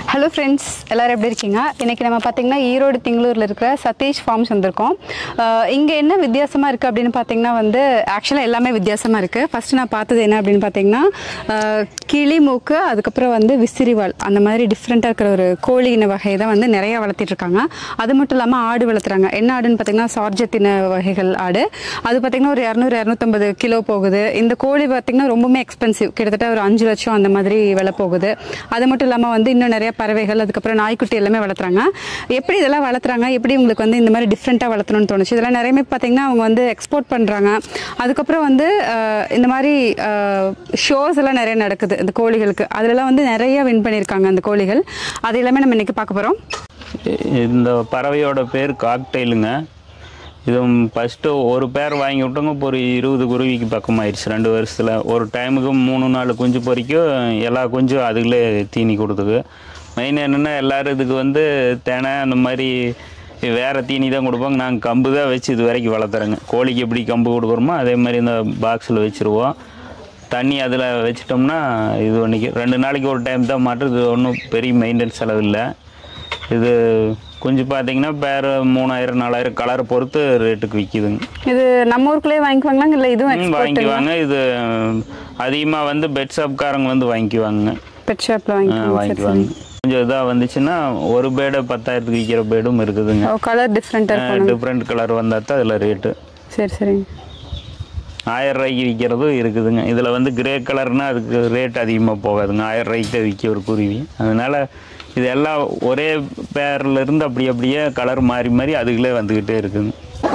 Hello friends, எல்லாரும் எப்படி இருக்கீங்க? இன்னைக்கு நம்ம பாத்தீங்கன்னா ஈரோடு திங்களூர்ல இருக்கிற சதீஷ் ஃபார்ம்ஸ் வந்திருக்கோம். இங்க என்ன வித்தியாசமா இருக்கு அப்படினு பாத்தீங்கன்னா வந்து एक्चुअली எல்லாமே வித்தியாசமா இருக்கு. ஃபர்ஸ்ட் நான் பார்த்தது என்ன அப்படினு பாத்தீங்கன்னா கிளி மூக்கு அதுக்கு அப்புறம் வந்து விசிறிவால் அந்த மாதிரி டிஃபரண்டா இருக்கிற ஒரு கோழி இன வகை தான் வந்து நிறைய வளர்த்திட்டு இருக்காங்க. அது மட்டும் இல்லாம ஆடு வளர்த்துறாங்க. என்ன ஆடுன்னு பாத்தீங்கன்னா சார்ஜத் இன வகைகள் ஆடு. அது பாத்தீங்கன்னா ஒரு 200 250 கிலோ போகுது. இந்த கோழி பாத்தீங்கன்னா ரொம்பவே எக்ஸ்பென்சிவ். கிட்டத்தட்ட ஒரு 5 லட்சம் அந்த மாதிரி விலை போகுது. அது மட்டும் இல்லாம வந்து இன்னும் நிறைய பறவைகள் அதுக்கப்புறம் நாய்க்குட்டி எல்லாமே வளர்த்துறாங்க. எப்படி இதெல்லாம் வளர்த்துறாங்க, எப்படி உங்களுக்கு வந்து இந்த மாதிரி டிஃப்ரெண்ட்டாக வளர்த்தணும்னு தோணுச்சு? இதெல்லாம் நிறையமே பார்த்தீங்கன்னா அவங்க வந்து எக்ஸ்போர்ட் பண்ணுறாங்க. அதுக்கப்புறம் வந்து இந்த மாதிரி ஷோஸ் எல்லாம் நிறைய நடக்குது இந்த கோழிகளுக்கு. அதிலெல்லாம் வந்து நிறைய வின் பண்ணியிருக்காங்க அந்த கோழிகள். அது எல்லாமே நம்ம இன்றைக்கி பார்க்க போகிறோம். இந்த பறவையோட பேர் காக்டெயிலுங்க. இது ஃபஸ்ட்டு ஒரு பேர் வாங்கி விட்டோங்க. இப்போ ஒரு 20 குருவிக்கு பக்கமாயிடுச்சு 2 வருஷத்தில். ஒரு டைமுக்கு 3-4 குஞ்சு பொறிக்கும் எல்லா குஞ்சும் அதுகளே தீனி கொடுத்துக்கு. மெயின் என்னென்னா எல்லோரும் இதுக்கு வந்து தினை அந்த மாதிரி வேறு தீனி தான் கொடுப்பாங்க. நாங்கள் கம்பு தான் வச்சு இது வரைக்கும் வளர்த்துறோங்க. கோழிக்கு எப்படி கம்பு கொடுக்குறோமோ அதே மாதிரி இந்த பாக்ஸில் வச்சுருவோம். தண்ணி அதில் வச்சிட்டோம்னா இது ஒன்றைக்கி 2 நாளைக்கு ஒரு டைம் தான் மாட்டுறது. இது ஒன்றும் பெரிய மெயின்டெனன்ஸ் செலவு இல்லை. இது கொஞ்சம் பார்த்தீங்கன்னா பேர் 3000-4000 கலரை பொறுத்து ரேட்டுக்கு விற்கிதுங்க. இது நம்ம ஊருக்குள்ளேயே வாங்கிக்குவாங்களா இல்லை இதுவும் வாங்கிக்குவாங்க? இது அதிகமாக வந்து பெட் ஷாப்காரங்க வந்து வாங்கிக்குவாங்க. பெட் ஷாப்பில் வாங்கிக்குவாங்க. கொஞ்சம் இதாக வந்துச்சுன்னா ஒரு பேடை 10,000க்கு விற்கிற பேடும் இருக்குதுங்க. கலர் டிஃப்ரெண்ட் கலர் வந்தால் தான் அதில் ரேட்டு. சரி சரிங்க. 1000 ரூபாய்க்கு விற்கிறதும் இருக்குதுங்க. இதில் வந்து கிரே கலர்னால் அதுக்கு ரேட் அதிகமாக போகாதுங்க. 1000 ரூபாய்க்கு தான் விற்க ஒரு குருவி. அதனால் இது எல்லாம் ஒரே பேர்லேருந்து அப்படியே கலர் மாறி மாறி அதுகளே வந்துக்கிட்டே இருக்குதுங்க.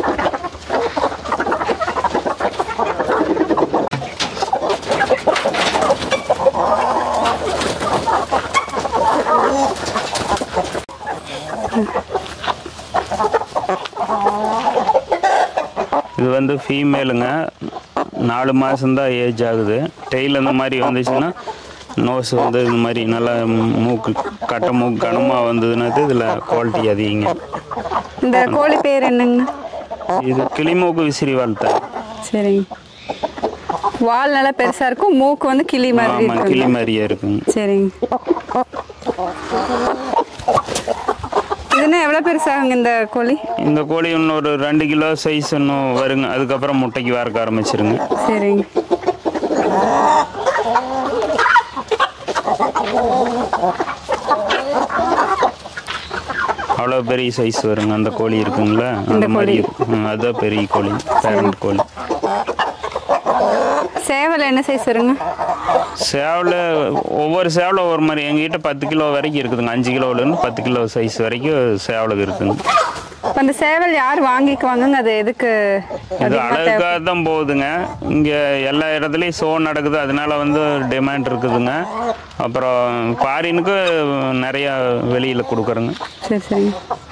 இது வந்து ஃபீமேலுங்க. 4 மாதம்தான் ஏஜ் ஆகுது. டெய்ல் அந்த மாதிரி வந்துச்சுன்னா நோஸ் வந்து இந்த மாதிரி நல்லா மூக்கு கட்டை மூக்கு கனமாக வந்ததுன்னா இதில் குவாலிட்டி அதிகங்க. இந்த கோழி பேர் என்னங்க? இது கிளிமூக்கு விசிறிவால் தான். சரிங்க. வால் நல்லா பெருசாக இருக்கும், மூக்கு வந்து கிளி மாதிரி. ஆமாம், கிளி மாதிரியே இருக்குங்க. சரிங்க. இதுன்னா எவ்வளோ பெருசாகுங்க இந்த கோழி? இந்த கோழி இன்னொரு 2 கிலோ சைஸ் இன்னும் வருங்க. அதுக்கப்புறம் முட்டைக்கு வரக்க ஆரம்பிச்சிருங்க. சரிங்க. அவ்வளோ பெரிய சைஸ் வருங்க அந்த கோழி இருக்குங்களா, அந்த மாதிரி அதுதான் பெரிய கோழி, பேரண்ட் கோழி. சேவல் என்ன சைஸ் வருங்க? சேவல் ஒவ்வொரு சேவலும் ஒவ்வொரு மாதிரி. எங்ககிட்ட 10 கிலோ வரைக்கும் இருக்குதுங்க. 5 கிலோவிலேருந்து 10 கிலோ சைஸ் வரைக்கும் சேவலுக்கு இருக்குங்க. இப்போ அந்த சேவல் யார் வாங்கிக்குவாங்க? அது எதுக்கு? இது அழகாக தான் போகுதுங்க. இங்கே எல்லா இடத்துலையும் ஷோ நடக்குது, அதனால வந்து டிமாண்ட் இருக்குதுங்க. அப்புறம் ஃபாரினுக்கு நிறையா வெளியில் கொடுக்குறோங்க. சரி சரி.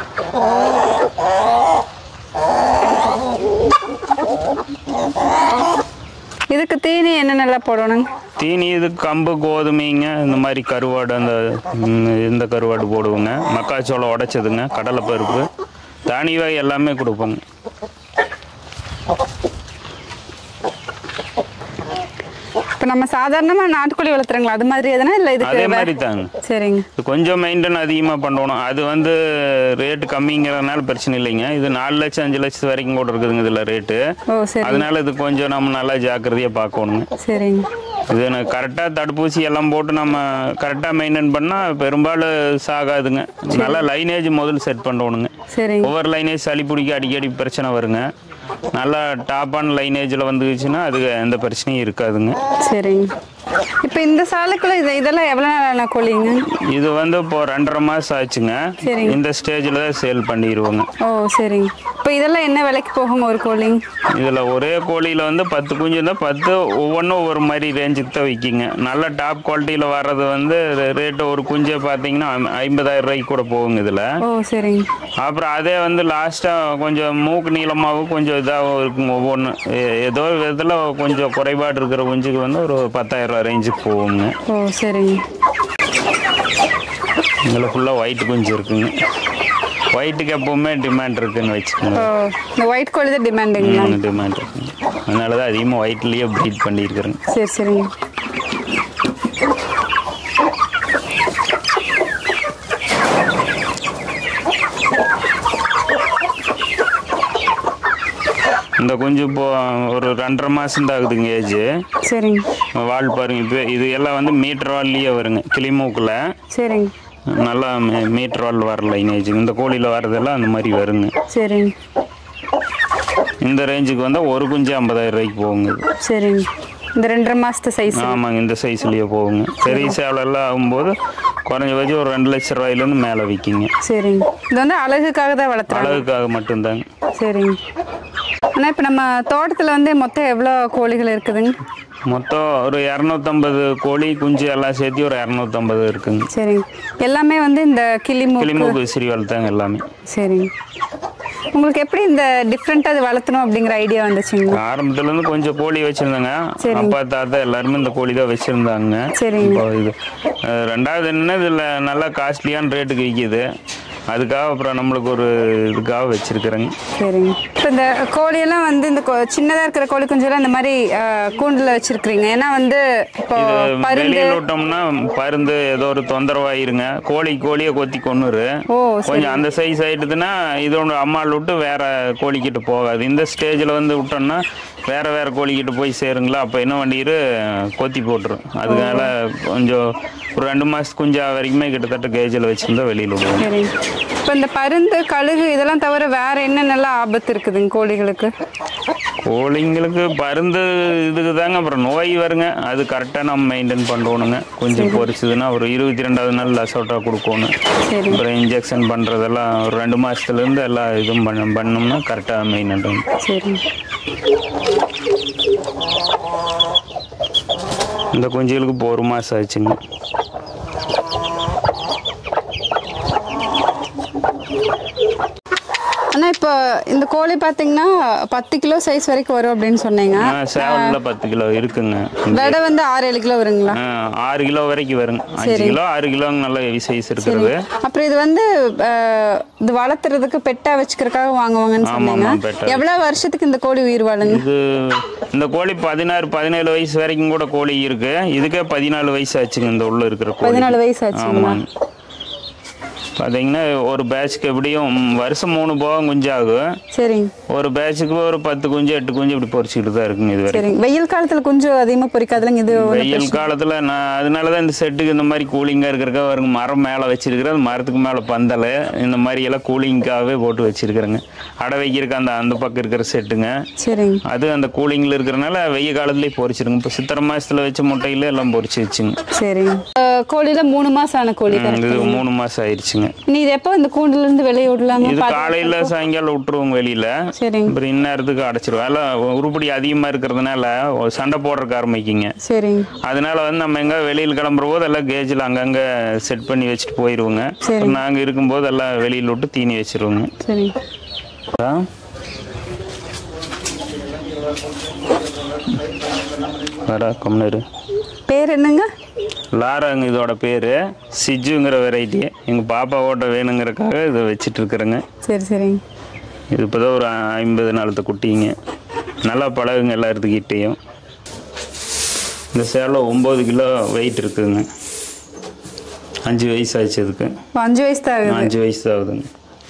இதுக்கு தீனி என்னென்னலாம் போடணுங்க? தீனி இது கம்பு கோதுமைங்க இந்த மாதிரி கருவாடு, இந்த கருவாடு போடுவோங்க. மக்காச்சோளம் உடைச்சதுங்க, கடலைப்பருப்பு, தானி வகை எல்லாமே கொடுப்போங்க. இப்போ நம்ம சாதாரணமாக நாட்டுக்கோழி வளர்த்துறங்களா அது மாதிரி எதுனா இல்லை? இது அதே மாதிரி தாங்க. சரிங்க. கொஞ்சம் மெயின்டைன் அதிகமாக பண்ணணும். அது வந்து ரேட்டு கம்மிங்கிறதுனால பிரச்சனை இல்லைங்க. இது 4 லட்சம் 5 லட்சத்து வரைக்கும் கூட இருக்குதுங்க இதில் ரேட்டு. அதனால இது கொஞ்சம் நம்ம நல்லா ஜாக்கிரதையாக பார்க்கணுங்க. சரிங்க. இது கரெக்டாக தடுப்பூசி எல்லாம் போட்டு நம்ம கரெக்டாக மெயின்டைன் பண்ணால் பெரும்பாலும் சாகாதுங்க. நல்லா லைனேஜ் முதல்ல செட் பண்ணணுங்க. சரிங்க. ஒவ்வொரு லைனேஜ் சளி பிடிக்க அடிக்கடி பிரச்சனை வருங்க. நல்லா டாப்பான லைனேஜில் வந்துச்சுன்னா அது எந்த பிரச்சனையும் இருக்காதுங்க. சரிங்க. இப்போ இந்த சாலைக்குள்ள இதெல்லாம் எவ்வளோ நாளான கோழிங்க? இது வந்து இப்போ 2.5 மாதம் ஆச்சுங்க. இந்த ஸ்டேஜில் தான் சேல் பண்ணிடுவோங்க. ஓ சரிங்க. இப்போ இதெல்லாம் என்ன விலைக்கு போகுங்க ஒரு கோழிங்க? இதில் ஒரே கோழியில் வந்து 10 குஞ்சு இருந்தால் 10 ஒவ்வொன்றும் ஒவ்வொரு மாதிரி ரேஞ்சுக்கு தான் விற்கிங்க. நல்ல டாப் குவாலிட்டியில் வர்றது வந்து ரேட்டு ஒரு குஞ்சை பார்த்தீங்கன்னா 50,000 ரூபாய்க்கு கூட போகுங்க இதில். ஓ சரிங்க. அப்புறம் அதே வந்து லாஸ்ட்டாக கொஞ்சம் மூக்கு நீளமாகவும் கொஞ்சம் இதாகவும் இருக்குங்க. ஒவ்வொன்று ஏதோ விதத்தில் கொஞ்சம் குறைபாடு இருக்கிற குஞ்சுக்கு வந்து ஒரு 10,000 ரேஞ்சுக்கு போகுங்க. ஓ சரிங்க. இதில் ஃபுல்லாக ஒயிட் குஞ்சு இருக்குங்க. ஒயிட்டுக்கு எப்பவுமே டிமாண்ட் இருக்குன்னு வச்சுக்கோங்க. இந்த ஒயிட் கோழி தான் டிமாண்டுங்களா? டிமாண்ட் இருக்குங்க. அதனால தான் அதிகமாக ஒயிட்லேயே ப்ரீட் பண்ணியிருக்கிறேங்க. சரி சரிங்க. இந்த குஞ்சு இப்போ ஒரு 2.5 மாதம் தான் ஆகுதுங்க ஏஜ். சரிங்க. வால் பாருங்க, இப்போ இது எல்லாம் வந்து மீட்டர் வால்லையே வருங்க, கிளிமூக்கில். சரிங்க. நல்லா மீட்டர் வால் வர லைனேஜ். இந்த கோழியில் வர்றதெல்லாம் அந்த மாதிரி வருங்க. சரிங்க. இந்த ரேஞ்சுக்கு வந்தால் ஒரு குஞ்சு 50,000 ரூபாய்க்கு போகுங்க. சரிங்க. இந்த 2.5 மாதத்து சைஸ். ஆமாங்க, இந்த சைஸ்லேயே போகுங்க. பெரிய சேவலெல்லாம் ஆகும்போது குறைஞ்சபட்சம் ஒரு 2 லட்சம் ரூபாயிலேருந்து மேலே விற்கிங்க. சரிங்க. இது வந்து அழகுக்காக தான் வளர்த்துறோம். அழகுக்காக மட்டும்தாங்க. சரிங்க. ஆனால் இப்போ நம்ம தோட்டத்தில் வந்து மொத்தம் எவ்வளோ கோழிகள் இருக்குதுங்க? மொத்தம் ஒரு 250 கோழி குஞ்சு எல்லாம் சேர்த்து ஒரு 250 இருக்குங்க. சரிங்க. எல்லாமே வந்து இந்த கிளிமூக்கு விசிறிவால் தாங்க எல்லாமே. சரிங்க. உங்களுக்கு எப்படி இந்த டிஃப்ரெண்ட்டாக அது வளர்த்தணும் அப்படிங்கிற ஐடியா வந்துச்சுங்க? ஆரம்பத்துலேருந்து கொஞ்சம் கோழி வச்சுருந்தாங்க. அப்பா தாத்தா எல்லாருமே இந்த கோழி தான் வச்சுருந்தாங்க. சரிங்க. இது 2வது என்ன, இதில் நல்லா காஸ்ட்லியான ரேட்டுக்கு விற்கிது. அதுக்காக அப்புறம் நம்மளுக்கு ஒரு இதுக்காக வச்சிருக்கிறேங்க. சரிங்க. இப்போ இந்த கோழியெல்லாம் வந்து இந்த சின்னதாக இருக்கிற கோழி குஞ்செல்லாம் இந்த மாதிரி கூண்டில் வச்சிருக்கிறீங்க. ஏன்னா வந்து இப்போ வெளியில் விட்டோம்னா பருந்து ஏதோ ஒரு தொந்தரவாயிருங்க, கோழியை கொத்தி கொன்னுரு. கொஞ்சம் அந்த சைஸ் ஆயிட்டுதுன்னா இதோட அம்மாள் விட்டு வேற கோழிக்கிட்ட போகாது. இந்த ஸ்டேஜில் வந்து விட்டோம்னா வேற கோழிக்கிட்ட போய் சேருங்களா, அப்போ என்ன பண்ணிடு கொத்தி போட்டுரும். அதனால கொஞ்சம் ஒரு 2 மாதத்துக்கு குஞ்சா வரைக்குமே கிட்டத்தட்ட கேஜில் வச்சுருந்தா வெளியில் விடுவோம். இப்போ இந்த பருந்து, கழுகு இதெல்லாம் தவிர வேற என்னென்னலாம் ஆபத்து இருக்குதுங்க கோழிகளுக்கு? கோழிங்களுக்கு பருந்து இதுக்கு தாங்க, அப்புறம் நோய் வருங்க. அது கரெக்டாக நம்ம மெயின்டைன் பண்ணணுங்க. கொஞ்சம் பொரிச்சதுன்னா ஒரு 22வது நாள் அசோட்டாக கொடுக்கணும். அப்புறம் இன்ஜெக்ஷன் பண்ணுறதெல்லாம் ஒரு 2 மாதத்துலேருந்து எல்லாம் இதுவும் பண்ணோம்னா கரெக்டாக மெயின்டைன் பண்ணணும். சரி. இந்த குஞ்சுகளுக்கு இப்போ 1 மாதம் ஆச்சுங்க. ஆனால் இப்போ இந்த கோழி பார்த்தீங்கன்னா 10 கிலோ சைஸ் வரைக்கும் வரும் அப்படின்னு சொன்னீங்க. சேவலில் 10 கிலோ இருக்குங்க. விடை வந்து 6-7 கிலோ வருங்களா? 6 கிலோ வரைக்கும் வருங்க. 5 கிலோ 6 கிலோ நல்ல ஹெவி சைஸ் இருக்கிறது. அப்புறம் இது வந்து இது வளர்த்துறதுக்கு பெட்டா வச்சுக்கிறதுக்காக வாங்குவாங்கன்னு சொன்னீங்க. எவ்வளவு வருஷத்துக்கு இந்த கோழி உயிர் வாழுங்க? இது இந்த கோழி 16-17 வயசு வரைக்கும் கூட கோழி இருக்கு. இதுக்கே 14 வயசு ஆச்சுங்க. இந்த உள்ள இருக்கிற 14 வயசு ஆச்சுங்களா? பார்த்தீங்கன்னா ஒரு பேட்சுக்கு எப்படியும் வருஷம் 3 போகம் குஞ்சாகும். சரிங்க. ஒரு பேட்சுக்கு ஒரு 10 குஞ்சு 8 குஞ்சு இப்படி பொறிச்சிக்கிட்டு தான் இருக்குங்க. இது வரைக்கும் வெயில் காலத்தில் கொஞ்சம் அதிகமாக பொறிக்காதுலங்க இது? வெயில் காலத்தில் நான் அதனால தான் இந்த செட்டுக்கு இந்த மாதிரி கூலிங்காக இருக்கிறக்கா வருங்க. மரம் மேலே வச்சிருக்கிறேன், அந்த மரத்துக்கு மேலே பந்தல் இந்த மாதிரி எல்லாம் கூலிங்காகவே போட்டு வச்சிருக்கிறேங்க. அடை வைக்கிறக்கு அந்த பக்கம் இருக்கிற செட்டுங்க. சரிங்க. அது அந்த கூலிங்கில் இருக்கிறனால வெயில் காலத்துலேயே பொறிச்சிருங்க. இப்போ சித்திரை மாதத்தில் வச்ச முட்டையில எல்லாம் பொறிச்சு வச்சுங்க. சரிங்க. கோழியில் 3 மாதம் ஆன கோழி? இது 3 மாதம் ஆயிடுச்சுங்க. நீ இது எப்போ இந்த கூண்டுல இருந்து வெளியே விடலாங்க? இது காலையில சாயங்காலம் விட்டுருவோங்க வெளியில. சரிங்க. அப்புறம் இந்நேரத்துக்கு அடைச்சிருவோம். எல்லாம் உருப்படி அதிகமா இருக்கிறதுனால சண்டை போடுறதுக்கு ஆரம்பிக்குங்க. சரிங்க. அதனால வந்து நம்ம எங்க வெளியில் கிளம்புற போது எல்லாம் கேஜில் அங்கங்க செட் பண்ணி வச்சுட்டு போயிடுவோங்க. நாங்க இருக்கும்போது எல்லாம் வெளியில் விட்டு தீனி வச்சிருவோங்க. சரிங்க. பேர் என்னங்க? லாராங்க இதோட பேர். சிஜுங்கிற வெரைட்டி. எங்கள் பாப்பாவோட வேணுங்கிறக்காக இதை வச்சுட்டு இருக்கிறேங்க. சரி சரிங்க. இது இப்போ தான் ஒரு 50 நாளத்து குட்டிங்க. நல்லா பழகுங்க எல்லாத்துக்கிட்டேயும். இந்த சேவலை 9 கிலோ வெயிட் இருக்குதுங்க. 5 வயசு ஆச்சு இதுக்கு. 5 வயசு தான் ஆகுது? 5 வயசு தான் ஆகுதுங்க.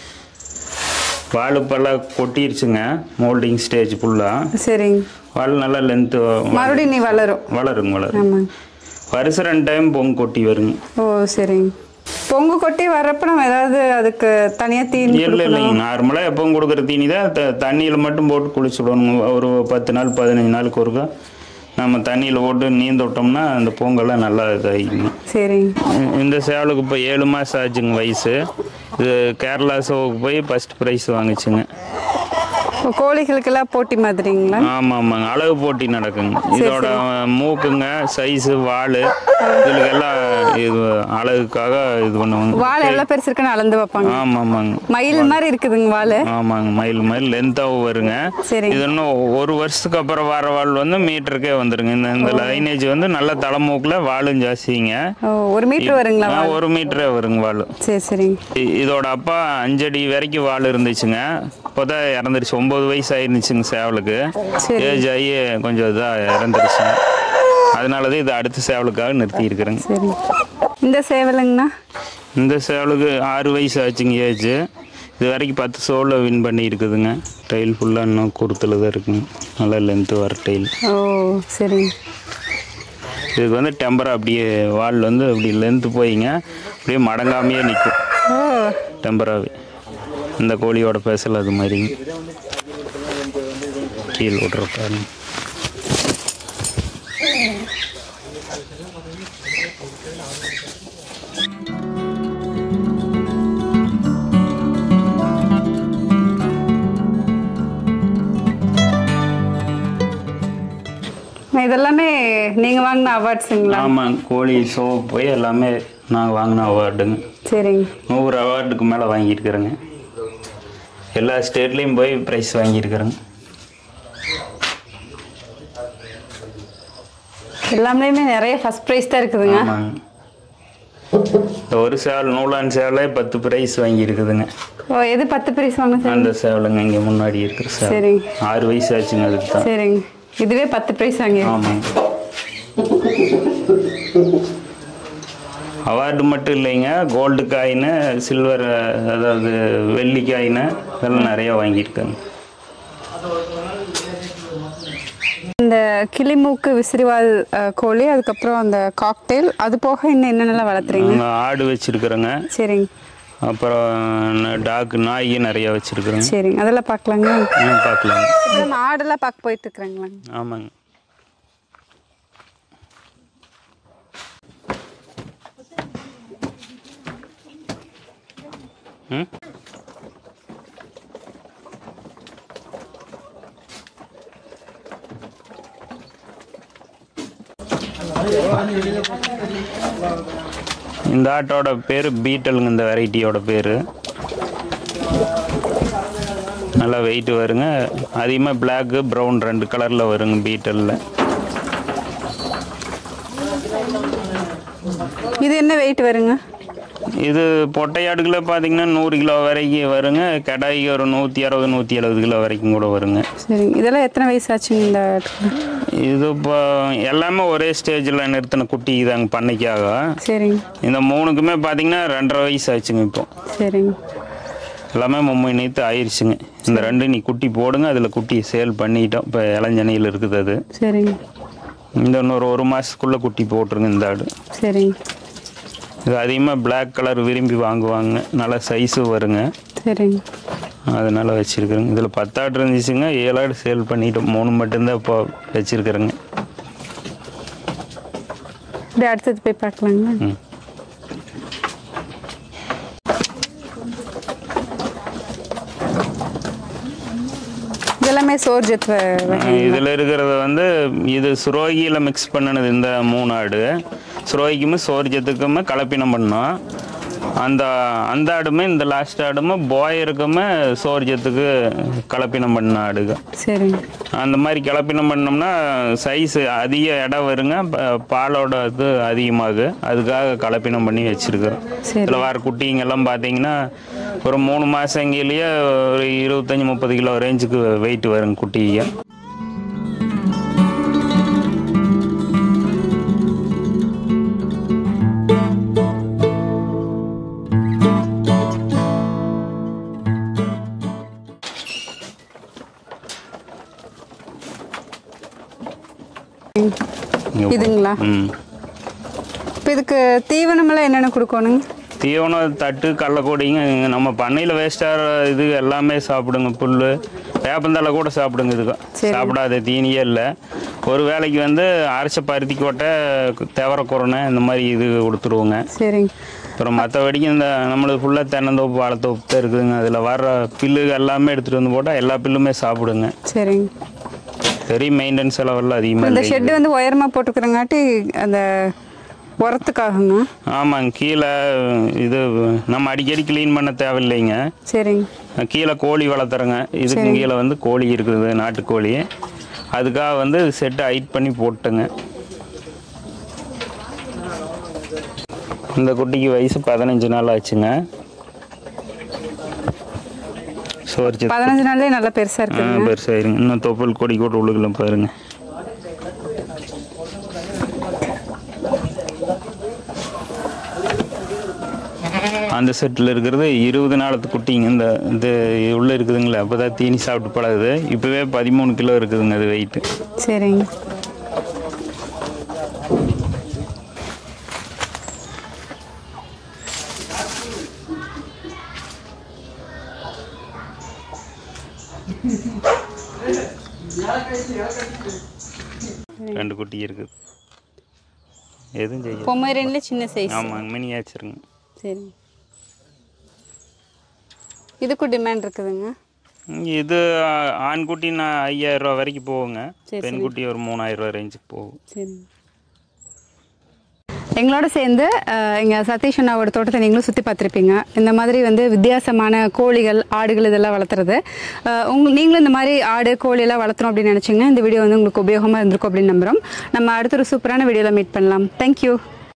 வால் பல்லாம் கொட்டிருச்சுங்க, மோல்டிங் ஸ்டேஜ் ஃபுல்லாக. சரிங்க. வால் நல்லா லென்த்து மறுபடியும் நீ வளருங்க. வருஷம் 2 டைம் பொங்கு கொட்டி வருங்க. ஓ சரிங்க. பொங்கு கொட்டி வர்றப்ப நம்ம ஏதாவது அதுக்கு தனியாக தீனி? இல்லைங்க, நார்மலாக எப்பவும் கொடுக்குற தீனி தான். தண்ணியில் மட்டும் போட்டு குளிச்சு விடணுங்க. ஒரு 10 நாள் 15 நாளுக்கு ஒருக்கா நம்ம தண்ணியில் போட்டு நீந்து விட்டோம்னா அந்த பொங்கெல்லாம் நல்லா இதாகிங்க. சரிங்க. இந்த சேவலுக்கு இப்போ 7 மாதம் ஆச்சுங்க வயசு. இது கேரளா ஷோவுக்கு போய் ஃபர்ஸ்ட் ப்ரைஸ் வாங்கிச்சுங்க. கோழிகளுக்கெல்லாம் போட்டி மாதிரிங்களா? ஆமாங்க, அழகு போட்டி நடக்குங்க. இதோட மூக்குங்க சைஸு, வால், இதுக்கெல்லாம் இது அழகுக்காக இது பண்ணுவாங்க. வால் எவ்வளோ பெருசு இருக்குன்னு அளந்து வைப்பாங்க. ஆமாங்க, மயில் மாதிரி இருக்குதுங்க வால். ஆமாங்க, மயில் லென்த்தாகவும் வருங்க. இது இன்னும் 1 வருஷத்துக்கு அப்புறம் வர வால் வந்து மீட்டருக்கே வந்துருங்க. இந்த லைனேஜ் வந்து நல்ல தலைமூக்கில் வாலும் ஜாஸ்திங்க. 1 மீட்டர் வருங்களா? 1 மீட்டரே வருங்க வால். சரி சரிங்க. இதோட அப்பா 5 அடி வரைக்கும் வால் இருந்துச்சுங்க. இப்போதான் இறந்துருச்சு. 9 வயசு ஆயிருந்துச்சுங்க சேவலுக்கு. ஏஜ் ஆகி கொஞ்சம் இதாக இறந்துருச்சுங்க. அதனால தான் இது அடுத்த சேவலுக்காக நிறுத்தி இருக்கிறேங்க. சரி. இந்த சேவலுங்கண்ணா? இந்த சேவலுக்கு 6 வயசு ஆச்சுங்க ஏஜ். இது வரைக்கும் 10 ஷோவில் வின் பண்ணி இருக்குதுங்க. டைல் ஃபுல்லாக இன்னும் குருத்தில் தான் இருக்குங்க. நல்லா லென்த்து வர டைல். ஓ சரிங்க. இதுக்கு வந்து டெம்பர் அப்படியே வால் வந்து அப்படி லென்த்து போயிங்க அப்படியே மடங்காமையே நிற்கும் டெம்பராகவே. இந்த கோழியோட பேசல் அது மாதிரிங்க. கீழே விட்றப்பாருங்க. இதெல்லாமே நீங்கள் வாங்கின அவார்ட்ஸுங்களா? ஆமாம், கோழி ஷோ போய் எல்லாமே நாங்கள் வாங்கின அவார்டுங்க. சரிங்க. 100 அவார்டுக்கு மேலே வாங்கியிருக்கிறேங்க. எல்லா ஸ்டேட்லேயும் போய் ப்ரைஸ் வாங்கியிருக்கிறேங்க. எல்லாமே நிறைய ஃபர்ஸ்ட் ப்ரைஸ் தான் இருக்குதுங்க. ஆமாங்க. ஒரு சேவல் நூலான் சேவலே 10 ப்ரைஸ் வாங்கியிருக்குதுங்க. ஓ எது 10 ப்ரைஸ் வாங்க? அந்த சேவலுங்க இங்கே முன்னாடி இருக்கிற சேவல். சரிங்க. 6 வயசு ஆச்சுங்க அதுக்கு தான். சரிங்க. இதுவே 10 ப்ரைஸ் வாங்கி. ஆமாங்க. அவார்டு மட்டும் இல்லைங்க, கோல்டு காயின்னு, சில்வர் அதாவது வெள்ளி காயின்னு இதெல்லாம் நிறையா வாங்கியிருக்காங்க. இந்த கிளிமூக்கு விசிறிவால் கோழி, அதுக்கப்புறம் அந்த காக்டெயில், அது போக இன்னும் என்னென்னலாம் வளர்த்துறீங்க? ஆடு வச்சுருக்குறேங்க. சரிங்க. அப்புறம் டாக் நாய் நிறையா வச்சுருக்குறேங்க. சரிங்க. அதெல்லாம் பார்க்கலாங்க. பார்க்கலாங்க. நம்ம ஆடெல்லாம் பார்க்க போயிட்டு இருக்கிறாங்களாங்க? ஆமாங்க. ம் இந்த ஆட்டோட பேர் பீட்டலுங்க. இந்த வெரைட்டியோட பேர் நல்லா வெயிட் வருங்க. அதிகமாக பிளாக்கு ப்ரௌன் 2 கலரில் வருங்க பீட்டலில். இது என்ன வெயிட் வருங்க? இது பொட்டையாடுகளில் பார்த்தீங்கன்னா 100 கிலோ வரைக்கும் வருங்க. கடாய்க்கு ஒரு 160 170 கிலோ வரைக்கும் கூட வருங்க. சரிங்க. இதெல்லாம் எத்தனை வயசு ஆச்சுங்க இந்த ஆட்டுக்கு? இது இப்போ எல்லாமே ஒரே ஸ்டேஜில் நிறுத்தின குட்டி தாங்க பண்ணைக்காக. சரிங்க. இந்த 3க்குமே பார்த்தீங்கன்னா 2.5 வயசு ஆச்சுங்க இப்போ. சரிங்க. எல்லாமே 3 நீத்து ஆயிடுச்சுங்க. இந்த 2 நீ குட்டி போடுங்க, அதில் குட்டி சேல் பண்ணிட்டோம். இப்போ இளஞ்சனையில் இருக்குது அது. சரிங்க. இந்த இன்னொரு 1 மாதத்துக்குள்ளே குட்டி போட்டுருங்க இந்த ஆடு. சரிங்க. இது அதிகமாக பிளாக் கலர் விரும்பி வாங்குவாங்க, நல்லா சைஸு வருங்க. சரிங்க. அதனால் வச்சுருக்குறேங்க. இதில் 10 ஆடு இருந்துச்சுங்க, 7 ஆடு சேல் பண்ணிட்டோம். 3 மட்டும்தான் இப்போ வச்சுருக்குறேங்க. இப்படி அடுத்தது போய் பார்க்கலாங்க. இதெல்லாமே சோர்ஜத். இதில் இருக்கிறது வந்து இது சுரோகியில் மிக்ஸ் பண்ணினது. இந்த 3 ஆடு சுரோகிக்குமே சோர்ஜத்துக்குமே கலப்பினம் பண்ணோம். அந்த ஆடுமே இந்த லாஸ்ட் ஆடுமே போயருக்குமே சோர்ஜத்துக்கு கலப்பினம் பண்ண ஆடுங்க. சரிங்க. அந்த மாதிரி கலப்பினம் பண்ணோம்னா சைஸ் அதிக இடம் வருங்க, பாலோட இது அதிகமாகு. அதுக்காக கலப்பினம் பண்ணி வச்சுருக்குறோம். இதில் வர குட்டிங்கெல்லாம் பார்த்தீங்கன்னா ஒரு 3 மாதங்கிலேயே ஒரு 25-30 கிலோ ரேஞ்சுக்கு வெயிட் வருங்க குட்டிங்க. இதுங்களா? இப்போ இதுக்கு தீவனமெல்லாம் என்னென்ன கொடுக்கணுங்க? தீவனம் தட்டு கடலக்கொடிங்க. நம்ம பண்ணையில் வேஸ்ட்டாக இது எல்லாமே சாப்பிடுங்க. புல் வேப்பந்தலை கூட சாப்பிடுங்க. இதுக்கு சாப்பிடாத தீனியே இல்லை. ஒரு வேலைக்கு வந்து அரைச்ச பருத்தி கொட்டை, தெவரக்குரணை இந்த மாதிரி இது கொடுத்துருவோங்க. சரிங்க. அப்புறம் மற்றபடிக்கு இந்த நம்மளுக்கு ஃபுல்லாக தென்னந்தோப்பு வாழைத்தோப்பு தான் இருக்குதுங்க. அதில் வர்ற பில்லு எல்லாமே எடுத்துகிட்டு வந்து போட்டால் எல்லா பில்லுமே சாப்பிடுங்க. சரிங்க. பெரிய மெயின்டெனன்ஸ் செலவெல்லாம் அதிகமாக. இந்த ஷெட்டு வந்து உயரமாக போட்டுக்கிறங்காட்டி அந்த உரத்துக்காகங்க. ஆமாங்க. கீழே இது நம்ம அடிக்கடி க்ளீன் பண்ண தேவையில்லைங்க. சரிங்க. கீழே கோழி வளர்த்துறங்க. இதுக்கு கீழே வந்து கோழி இருக்குது, நாட்டுக்கோழி. அதுக்காக வந்து செட்டை ஹைட் பண்ணி போட்டுங்க. இந்த குட்டிக்கு வயசு 15 நாள் ஆச்சுங்க. 15 நாள்லேயே நல்லா பெருசாக இருக்கு. பெருசாயிருங்க. இன்னும் தொப்புள் கொடி கூட உழுகலாம் பாருங்க. அந்த செட்டில் இருக்கிறது 20 நாளத்து குட்டிங்க. இந்த உள்ளே இருக்குதுங்களா, அப்போ தான் தீனி சாப்பிட்டு பழகுது. இப்போவே 13 கிலோ இருக்குதுங்க அது வெயிட்டு. சரிங்க. ரெண்டு குட்டி இருக்குது. எதுவும் செய்ய பொமரேனியன்ல சின்ன சைஸ். ஆமாங்க, மினியேச்சருங்க. சரி. இதுக்கும் டிமாண்ட் இருக்குதுங்க. இது ஆண்குட்டி நான் 5000 ரூபா வரைக்கும் போகுங்க. பெண்குட்டி ஒரு 3000 ரூபா ரேஞ்சுக்கு போகும். சரி. எங்களோட சேர்ந்து இங்கே சதீஷ் அண்ணாவோட தோட்டத்தை நீங்களும் சுற்றி பார்த்துருப்பீங்க. இந்த மாதிரி வந்து வித்தியாசமான கோழிகள், ஆடுகள் இதெல்லாம் வளர்த்துறது. நீங்களும் இந்த மாதிரி ஆடு, கோழியெல்லாம் வளர்த்தணும் அப்படின்னு நினச்சிங்கன்னா இந்த வீடியோ வந்து உங்களுக்கு உபயோகமாக இருந்திருக்கும் அப்படின்னு நம்புகிறோம். நம்ம அடுத்த ஒரு சூப்பரான வீடியோவில் மீட் பண்ணலாம். தேங்க்யூ.